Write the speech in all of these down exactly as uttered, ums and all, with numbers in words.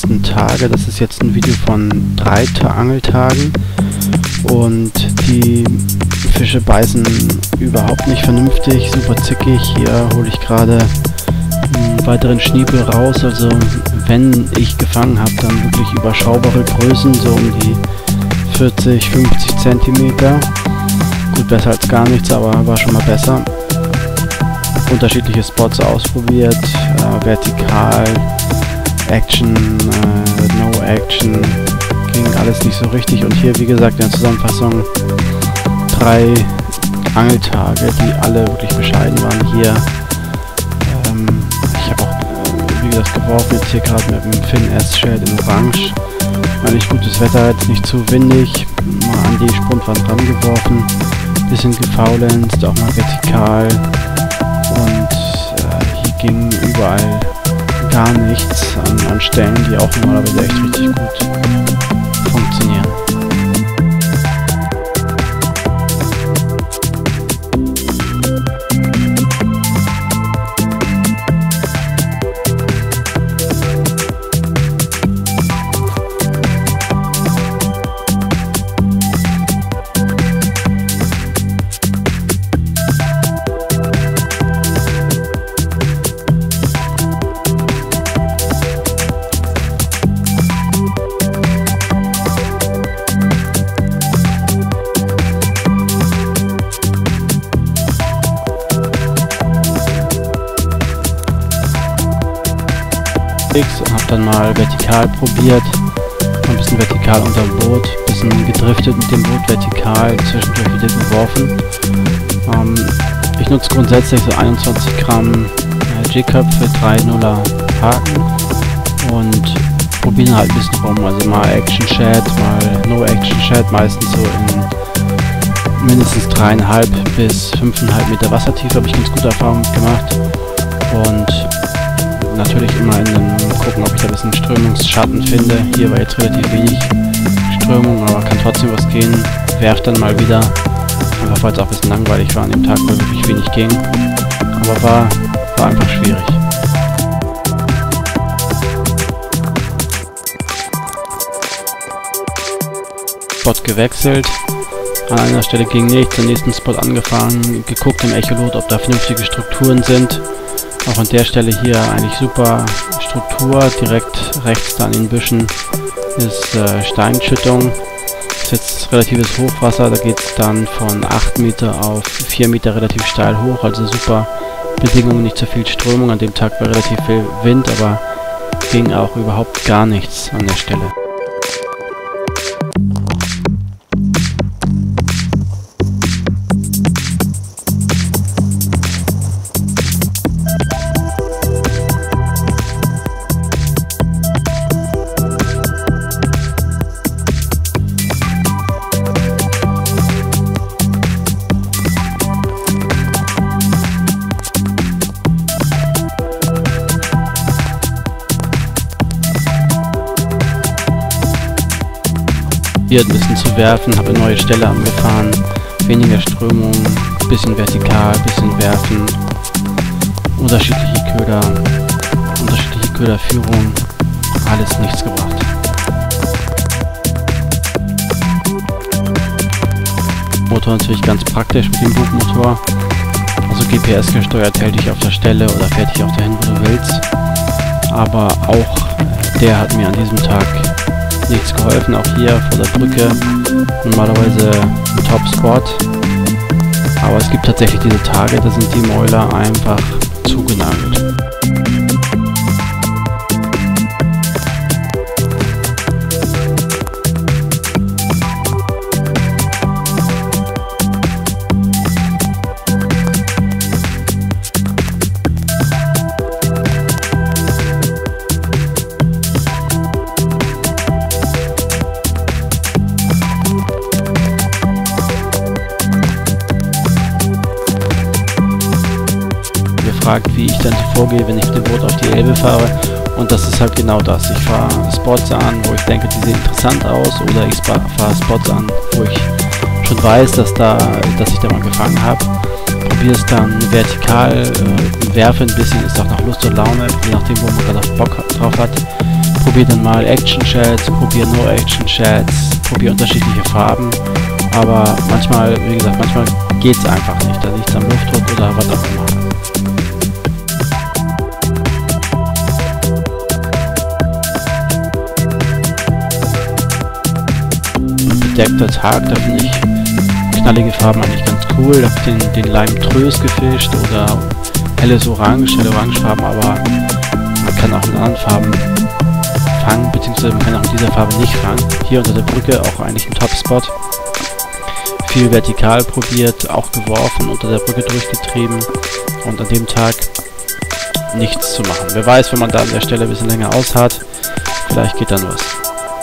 letzten Tage. Das ist jetzt ein Video von drei Ta- Angeltagen und die Fische beißen überhaupt nicht vernünftig, super zickig. Hier hole ich gerade einen weiteren Schniepel raus, also wenn ich gefangen habe, dann wirklich überschaubare Größen, so um die vierzig, fünfzig Zentimeter. Gut, besser als gar nichts, aber war schon mal besser. Unterschiedliche Spots ausprobiert, äh, vertikal, Action, äh, No Action, ging alles nicht so richtig. Und hier, wie gesagt, in der Zusammenfassung drei Angeltage, die alle wirklich bescheiden waren. Hier, ähm, ich habe auch, äh, wie gesagt, geworfen, jetzt hier gerade mit dem Finn S-Shad in Orange. War nicht gutes Wetter, jetzt nicht zu windig, mal an die Sprungwand rangeworfen, bisschen gefaulenzt, auch mal vertikal. Und äh, hier ging überall gar nichts an, an Stellen, die auch normalerweise echt richtig gut funktionieren. Und habe dann mal vertikal probiert, ein bisschen vertikal unter dem Boot, ein bisschen gedriftet mit dem Boot vertikal, zwischendurch wieder geworfen. Ähm, ich nutze grundsätzlich so einundzwanzig Gramm äh, Jigköpfe, drei Nuller Haken und probiere halt ein bisschen rum, also mal Action Shad, mal No Action Shad, meistens so in mindestens dreieinhalb bis fünfeinhalb Meter Wassertiefe, habe ich ganz gute Erfahrungen gemacht. Und natürlich immer in den gucken, ob ich da ein bisschen Strömungsschatten finde. Hier war jetzt relativ wenig Strömung, aber kann trotzdem was gehen. Werf dann mal wieder, einfach weil es auch ein bisschen langweilig war an dem Tag, weil wirklich wenig ging. Aber war, war einfach schwierig. Spot gewechselt. An einer Stelle ging nichts, den nächsten Spot angefangen, geguckt im Echolot, ob da vernünftige Strukturen sind. Auch an der Stelle hier eigentlich super Struktur, direkt rechts da an den Büschen ist äh, Steinschüttung. Das ist jetzt relatives Hochwasser, da geht es dann von acht Meter auf vier Meter relativ steil hoch, also super Bedingungen, nicht so viel Strömung. An dem Tag war relativ viel Wind, aber ging auch überhaupt gar nichts an der Stelle. Ein bisschen zu werfen, habe eine neue Stelle angefahren, weniger Strömung, bisschen vertikal, bisschen werfen, unterschiedliche Köder, unterschiedliche Köderführung, alles nichts gebracht. Motor natürlich ganz praktisch mit dem Bugmotor, also G P S gesteuert, hält dich auf der Stelle oder fährt dich auch dahin, wo du willst, aber auch der hat mir an diesem Tag nichts geholfen, auch hier vor der Brücke, normalerweise ein Top-Spot, aber es gibt tatsächlich diese Tage, da sind die Mäuler einfach zugenagelt. Wie ich dann so vorgehe, wenn ich mit dem Boot auf die Elbe fahre, und das ist halt genau das. Ich fahre Spots an, wo ich denke, die sehen interessant aus, oder ich fahre Spots an, wo ich schon weiß, dass da, dass ich da mal gefangen habe. Probiere es dann vertikal, äh, werfe ein bisschen, ist auch nach Lust und Laune, je nachdem, wo man gerade Bock drauf hat. probiere dann mal Action Shades, probiere No Action Shades, probiere unterschiedliche Farben, aber manchmal, wie gesagt, manchmal geht es einfach nicht, da liegt es am Luftdruck oder was auch immer. Bedeckter Tag, da finde ich knallige Farben eigentlich ganz cool. Ich habe den, den Lime Treuse gefischt oder helles Orange, helle Orangefarben, aber man kann auch in anderen Farben fangen, beziehungsweise man kann auch in dieser Farbe nicht fangen. Hier unter der Brücke auch eigentlich ein Top-Spot. Viel vertikal probiert, auch geworfen, unter der Brücke durchgetrieben und an dem Tag nichts zu machen. Wer weiß, wenn man da an der Stelle ein bisschen länger aushat, vielleicht geht dann was.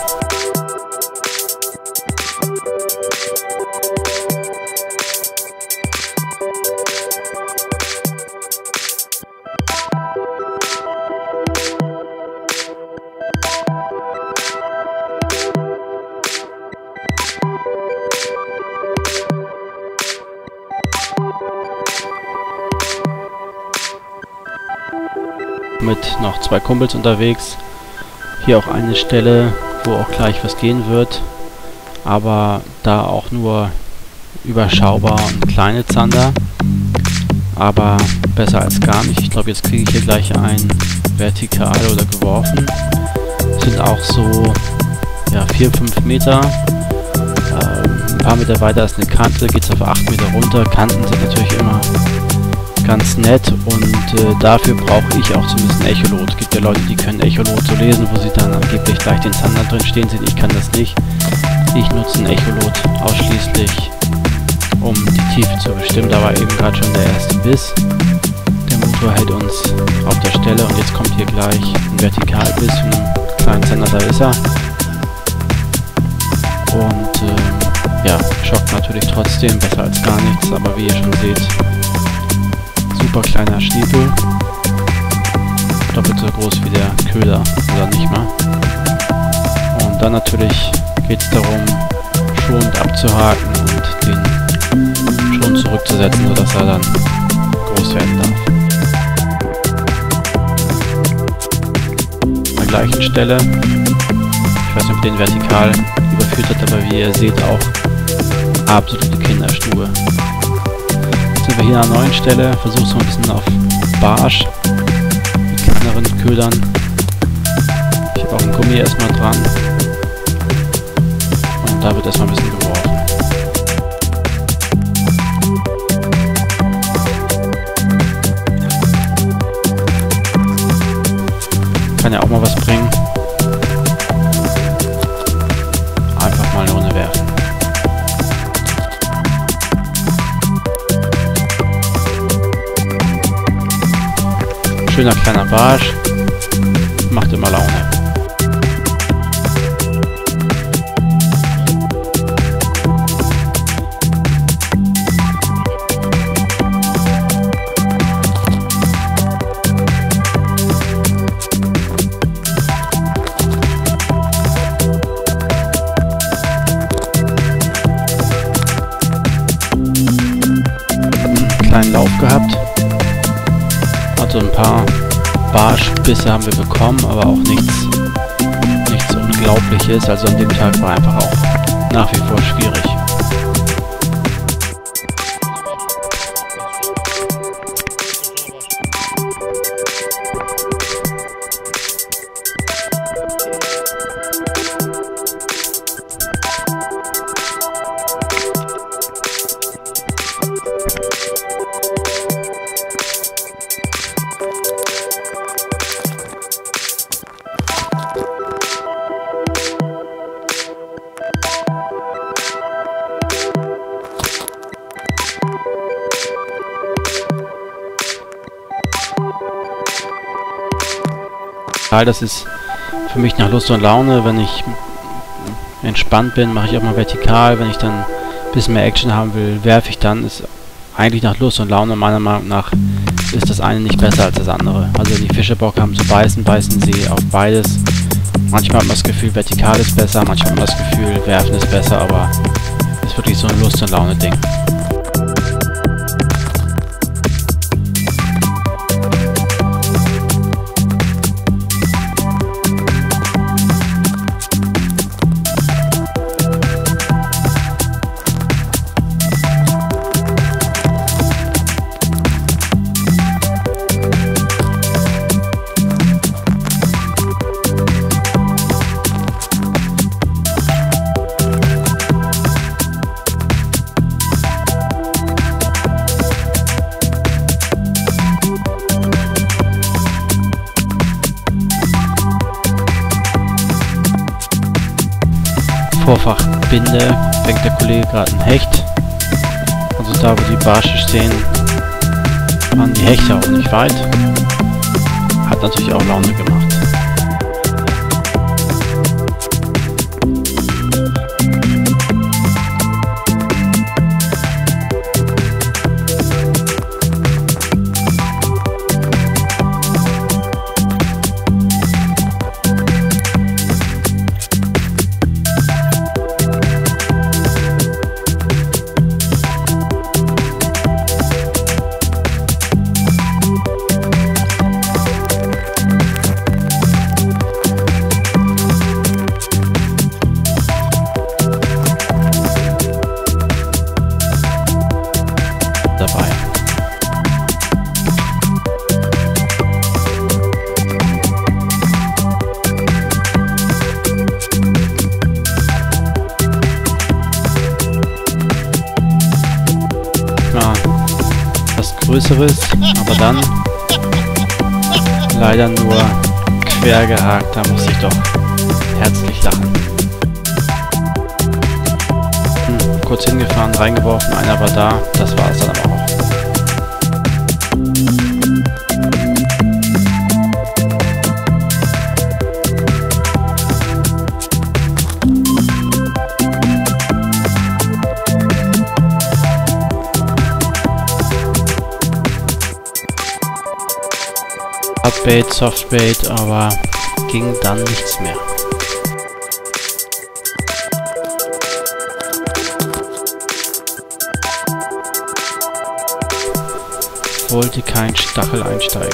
Mit noch zwei Kumpels unterwegs. Hier auch eine Stelle, wo auch gleich was gehen wird, aber da auch nur überschaubar und kleine Zander, aber besser als gar nicht. Ich glaube, jetzt kriege ich hier gleich ein vertikal oder geworfen. Sind auch so ja, vier, fünf Meter. Ähm, ein paar Meter weiter ist eine Kante, geht es auf acht Meter runter. Kanten sind natürlich immer ganz nett und äh, dafür brauche ich auch zumindest ein Echolot. Es gibt ja Leute, die können Echolot so lesen, wo sie dann angeblich gleich den Zander drin stehen sehen. Ich kann das nicht. Ich nutze ein Echolot ausschließlich, um die Tiefe zu bestimmen. Da war eben gerade schon der erste Biss. Der Motor hält uns auf der Stelle und jetzt kommt hier gleich ein Vertikalbiss von einem kleinen Zander, da ist er. Und ähm, ja, schockt natürlich trotzdem, besser als gar nichts, aber wie ihr schon seht, super kleiner Schniepel, doppelt so groß wie der Köder oder nicht mal. Und dann natürlich geht es darum, schonend abzuhaken und den schon zurückzusetzen, sodass er dann groß werden darf. An der gleichen Stelle, ich weiß nicht, ob den vertikal überführt hat, aber wie ihr seht auch absolute Kinderstube. Sind wir hier an einer neuen Stelle, versuche es mal ein bisschen auf Barsch mit kleineren Ködern. Ich habe auch ein Gummi erstmal dran und da wird erstmal ein bisschen geworfen. Kann ja auch mal was bringen. Einfach mal eine Runde werfen. Schöner kleiner Barsch, macht immer Laune. Einen kleinen Lauf gehabt. Also ein paar Barschbisse haben wir bekommen, aber auch nichts, nichts Unglaubliches. Also an dem Tag war einfach auch nach wie vor schwierig. Das ist für mich nach Lust und Laune. Wenn ich entspannt bin, mache ich auch mal vertikal. Wenn ich dann ein bisschen mehr Action haben will, werfe ich dann. Ist eigentlich nach Lust und Laune. Meiner Meinung nach ist das eine nicht besser als das andere. Also wenn die Fische Bock haben zu beißen, beißen sie auf beides. Manchmal hat man das Gefühl, vertikal ist besser, manchmal hat man das Gefühl, werfen ist besser, aber es ist wirklich so ein Lust und Laune Ding. Vorfach Binde fängt der Kollege gerade ein Hecht. Also da wo die Barsche stehen, waren die Hechte auch nicht weit. Hat natürlich auch Laune gemacht. Dabei. Ja, was Größeres, aber dann leider nur quer gehakt, da muss ich doch herzlich lachen. Hm, kurz hingefahren, reingeworfen, einer war da, das war es dann aber auch. Hardbait, Softbait, aber ging dann nichts mehr. Wollte kein Stachel einsteigen.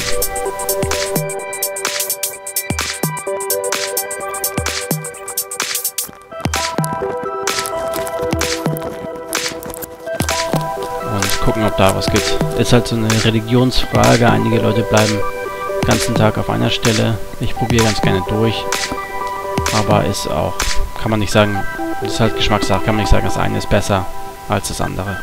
Und gucken, ob da was geht. Ist halt so eine Religionsfrage. Einige Leute bleiben den ganzen Tag auf einer Stelle. Ich probiere ganz gerne durch. Aber ist auch, kann man nicht sagen, das ist halt Geschmackssache, kann man nicht sagen, das eine ist besser als das andere.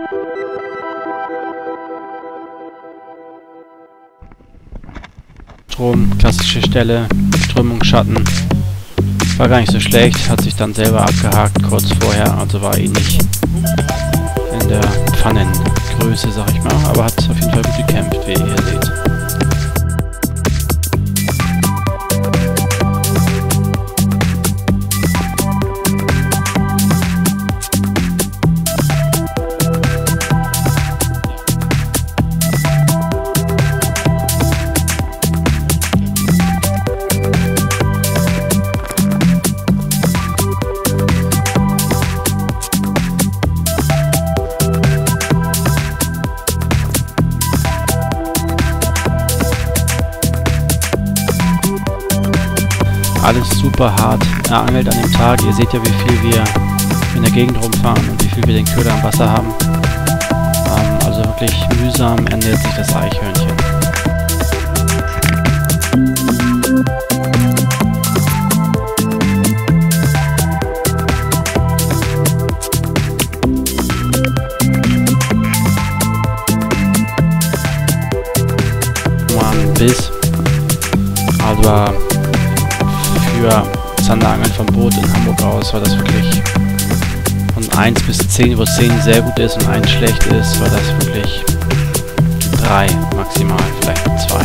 Strom, klassische Stelle, Strömung, Schatten. War gar nicht so schlecht, hat sich dann selber abgehakt kurz vorher, also war eh nicht in der Pfannengröße, sag ich mal, aber hat auf jeden Fall gut gekämpft, wie ihr hier seht. Alles super hart erangelt an dem Tag. Ihr seht ja, wie viel wir in der Gegend rumfahren und wie viel wir den Köder am Wasser haben. Ähm, also wirklich mühsam ernährt sich das Eichhörnchen. Mal ein Biss. Aber für Zanderangeln vom Boot in Hamburg aus war das wirklich von eins bis zehn, wo zehn sehr gut ist und eins schlecht ist, war das wirklich drei maximal, vielleicht zwei.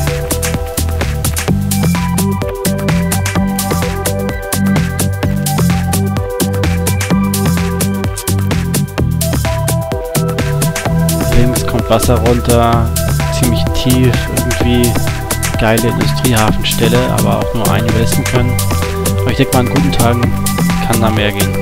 Links kommt Wasser runter, ziemlich tief, irgendwie geile Industriehafenstelle, aber auch nur einen überlisten können. Aber ich denke mal, an guten Tagen kann da mehr gehen.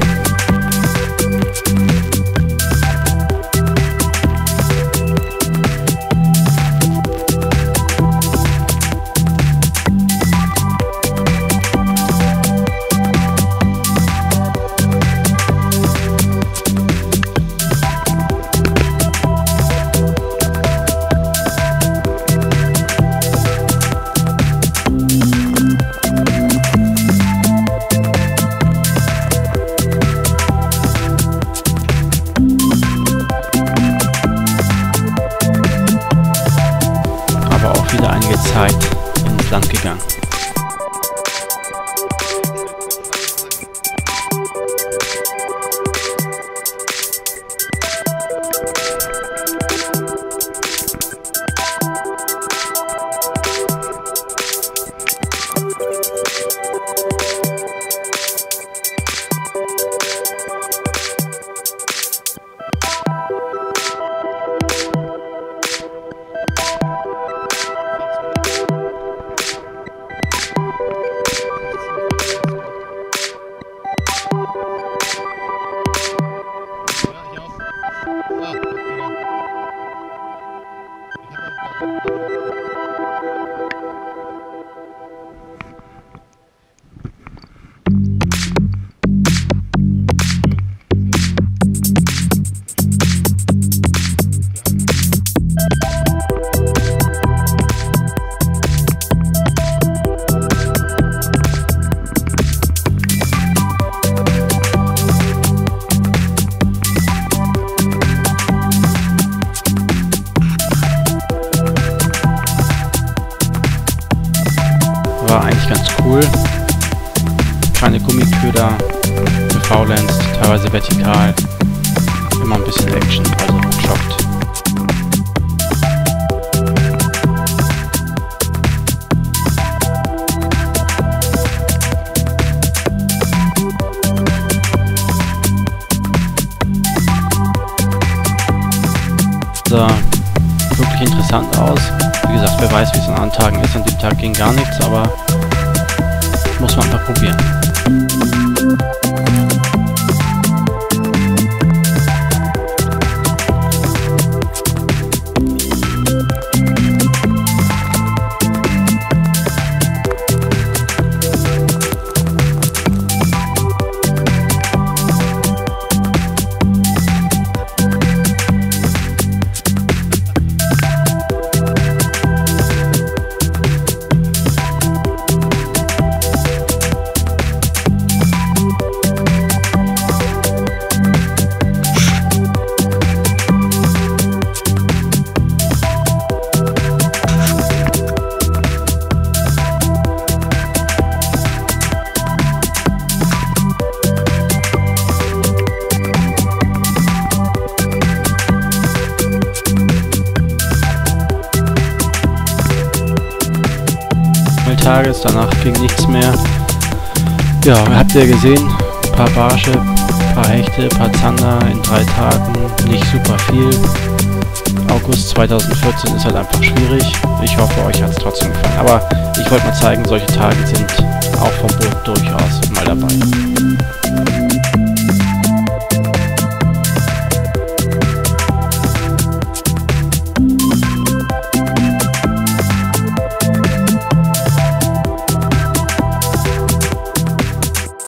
Wieder einige Zeit ins Land gegangen. war eigentlich ganz cool. Keine Gummiköder, gefaulenzt, teilweise vertikal. Immer ein bisschen Action, also schockt. Sah wirklich interessant aus. Wie gesagt, wer weiß, wie es an anderen Tagen ist. An dem Tag ging gar nichts, aber muss man mal probieren. Tages, danach ging nichts mehr. Ja, habt ihr gesehen, ein paar Barsche, ein paar Hechte, ein paar Zander in drei Tagen, nicht super viel. August zweitausendvierzehn ist halt einfach schwierig. Ich hoffe, euch hat es trotzdem gefallen. Aber ich wollte mal zeigen, solche Tage sind auch vom Boot durchaus mal dabei.